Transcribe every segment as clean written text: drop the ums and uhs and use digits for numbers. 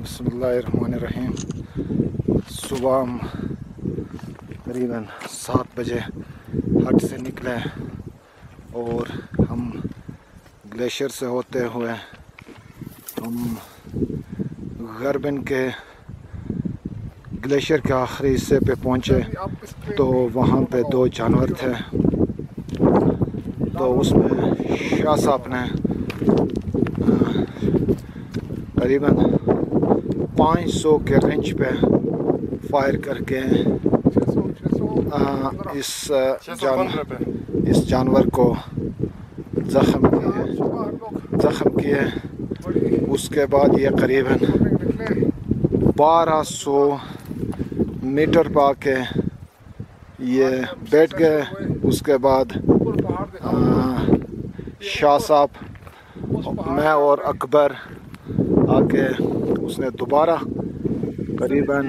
بسم اللہ الرحمن الرحیم۔ صبح ہم تقریباً 7 بجے ہٹ سے نکلے اور ہم گلیشیئر سے ہوتے ہوئے ہم غربن کے گلیشیئر کے آخری حصے پہ پہنچے تو وہاں پہ 2 جانور تھے۔ تو اس میں شاہ صاحب نے قریباً 500 کے رینج پہ فائر کر کے اس جانور کو زخم کیے۔ اس کے بعد یہ قریباً 1200 میٹر پا کے یہ بیٹھ گئے۔ اس کے بعد شاہ صاحب، میں اور اکبر آ کے اس نے دوبارہ قریباً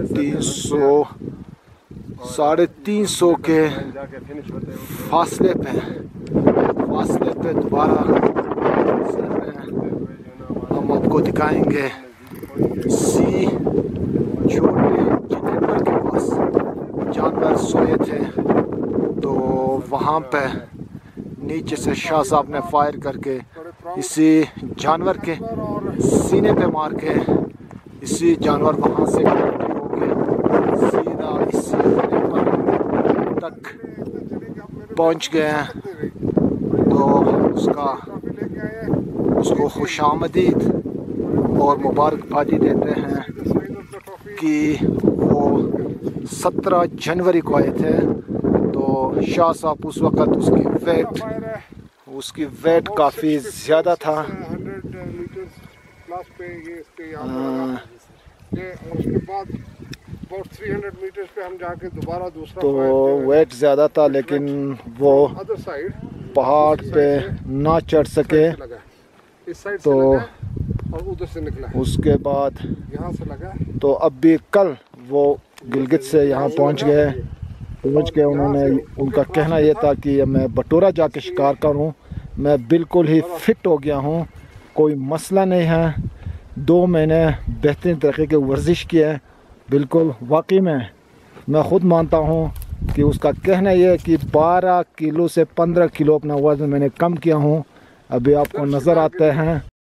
300-350 کے فاصلے پہ دوبارہ ہم آپ کو دکھائیں گے سی چھوٹے جنریٹر کے پاس جانور سوئے تھے۔ تو وہاں پہ نیچے سے شاہ صاحب نے فائر کر کے اسی جانور کے سینے پہ مار کے اسی جانور وہاں سے سیدھا اسی پر تک پہنچ گئے ہیں۔ تو اس کو خوش آمدید اور مبارکبادی دیتے ہیں کہ وہ 17 جنوری کو آئے تھے۔ تو شاہ صاحب اس وقت اس کی ویٹ کافی زیادہ تھا۔ تو ویٹ زیادہ تھا لیکن وہ پہاڑ پہ نہ چڑھ سکے۔ تو اس کے بعد تو اب بھی کل وہ گلگت سے یہاں پہنچ گئے۔ ان کا کہنا یہ تھا کہ میں بٹورا جا کے شکار کروں، میں بالکل ہی فٹ ہو گیا ہوں، کوئی مسئلہ نہیں ہے۔ 2 مہینے بہترین طریقے کی ورزش کی ہے۔ بالکل واقعی میں خود مانتا ہوں کہ اس کا کہنا یہ ہے کہ 12 کلو سے 15 کلو اپنا وزن میں نے کم کیا ہوں۔ ابھی آپ کو نظر آتے ہیں